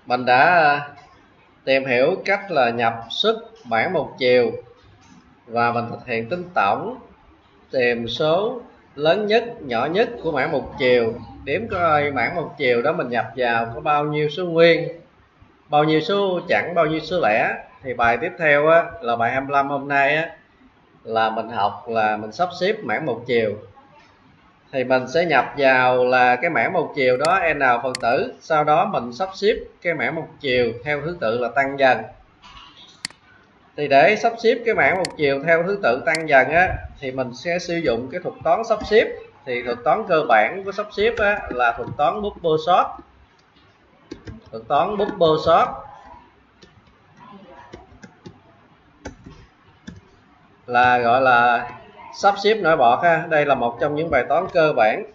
Mình đã tìm hiểu cách là nhập xuất bảng một chiều và mình thực hiện tính tổng, tìm số lớn nhất, nhỏ nhất của bảng một chiều, đếm coi bảng một chiều đó mình nhập vào có bao nhiêu số nguyên, bao nhiêu số chẵn, bao nhiêu số lẻ. Thì bài tiếp theo á, là bài 25 hôm nay á, là mình học là mình sắp xếp mảng một chiều. Thì mình sẽ nhập vào là cái mảng một chiều đó n phần tử, sau đó mình sắp xếp cái mảng một chiều theo thứ tự là tăng dần. Thì để sắp xếp cái mảng một chiều theo thứ tự tăng dần á, thì mình sẽ sử dụng cái thuật toán sắp xếp. Thì thuật toán cơ bản của sắp xếp á, là thuật toán bubble sort. Thuật toán bubble sort là gọi là sắp xếp nổi bọt ha. Đây là một trong những bài toán cơ bản.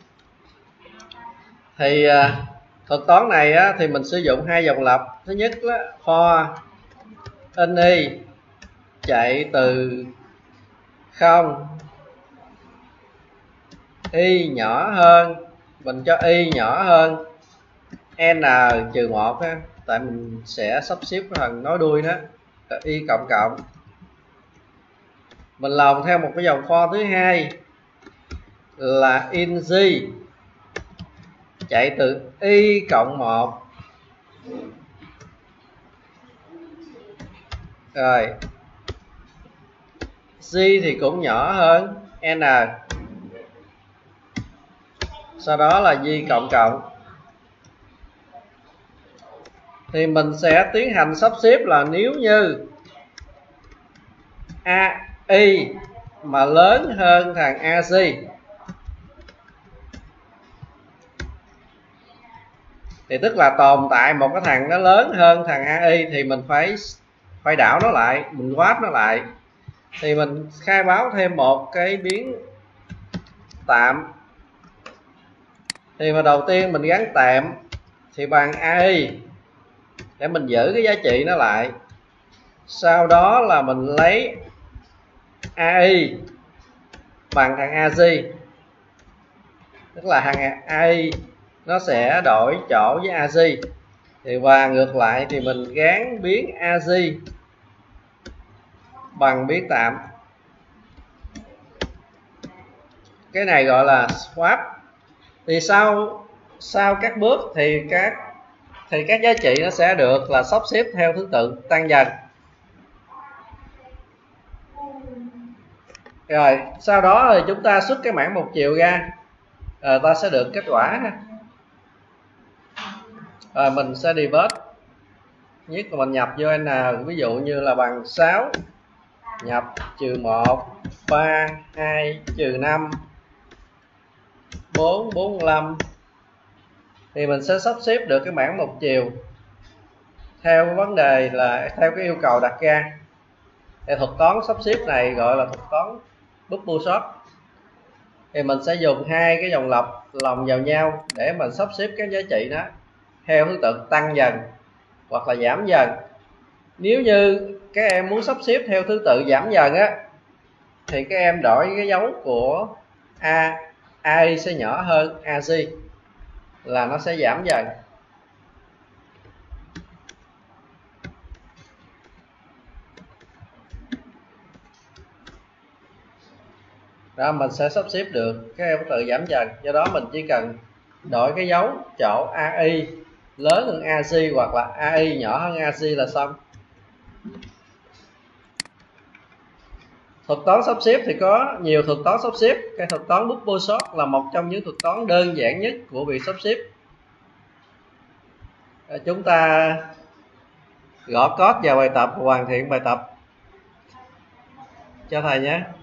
Thì thuật toán này á, thì mình sử dụng hai dòng lặp. Thứ nhất là for y chạy từ 0, y nhỏ hơn, mình cho y nhỏ hơn n trừ 1 ha, tại mình sẽ sắp xếp cái phần nối đuôi đó là y cộng cộng. Mình lòng theo một cái dòng for thứ hai là in g chạy từ y cộng 1. Rồi g thì cũng nhỏ hơn n, sau đó là y cộng cộng. Thì mình sẽ tiến hành sắp xếp là nếu như AI mà lớn hơn thằng AC thì tức là tồn tại một cái thằng nó lớn hơn thằng AI, thì mình phải đảo nó lại, mình quát nó lại. Thì mình khai báo thêm một cái biến tạm. Thì mà đầu tiên mình gắn tạm thì bằng AI để mình giữ cái giá trị nó lại. Sau đó là mình lấy AI bằng thằng AZ, tức là thằng AI nó sẽ đổi chỗ với AZ. Thì và ngược lại thì mình gán biến AZ bằng biến tạm. Cái này gọi là swap. Thì sau các bước thì các giá trị nó sẽ được là sắp xếp theo thứ tự tăng dần. Rồi sau đó thì chúng ta xuất cái mảng một chiều ra, ta sẽ được kết quả. Rồi mình sẽ debug. Nhất là mình nhập vô n, ví dụ như là bằng 6 nhập trừ 1 3 2 trừ 5 4 45. Thì mình sẽ sắp xếp được cái mảng một chiều theo cái vấn đề là theo cái yêu cầu đặt ra. Thì thuật toán sắp xếp này gọi là thuật toán bubble sort. Thì mình sẽ dùng hai cái dòng lặp lòng vào nhau để mình sắp xếp các giá trị đó theo thứ tự tăng dần hoặc là giảm dần. Nếu như các em muốn sắp xếp theo thứ tự giảm dần á, thì các em đổi cái dấu của A sẽ nhỏ hơn AZ là nó sẽ giảm dần. Đó, mình sẽ sắp xếp được các em tự giảm dần. Do đó mình chỉ cần đổi cái dấu chỗ AI lớn hơn AZ hoặc là AI nhỏ hơn AZ là xong. Thuật toán sắp xếp thì có nhiều thuật toán sắp xếp. Cái thuật toán bubble sort là một trong những thuật toán đơn giản nhất của việc sắp xếp. Chúng ta gõ code vào bài tập, hoàn thiện bài tập cho thầy nhé.